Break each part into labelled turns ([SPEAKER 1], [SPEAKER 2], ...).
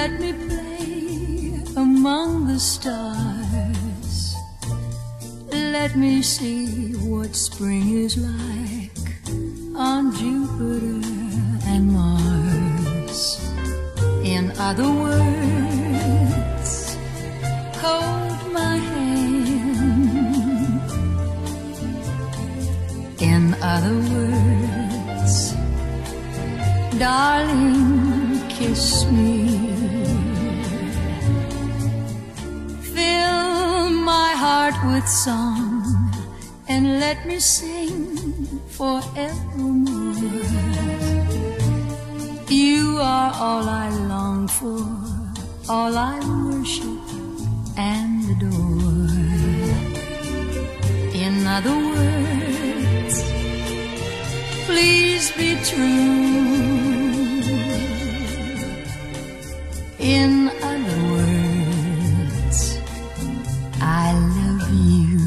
[SPEAKER 1] let me play among the stars. Let me see what spring is like on Jupiter and Mars. In other words, hold my hand. In other words, darling, kiss me. Fill my heart with song and let me sing forevermore. You are all I long for, all I worship and adore. In other words, please be true. In other words, I love you.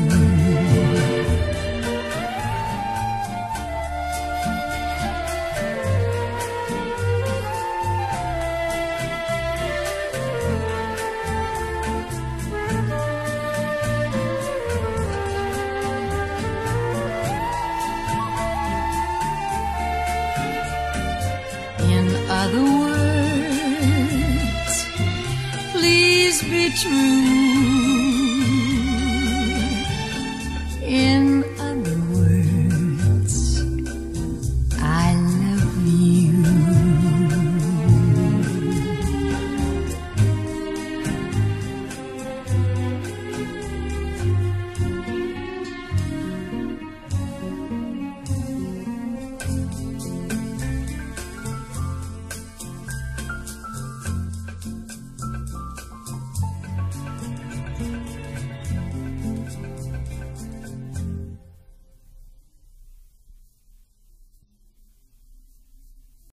[SPEAKER 1] In other words, please be true.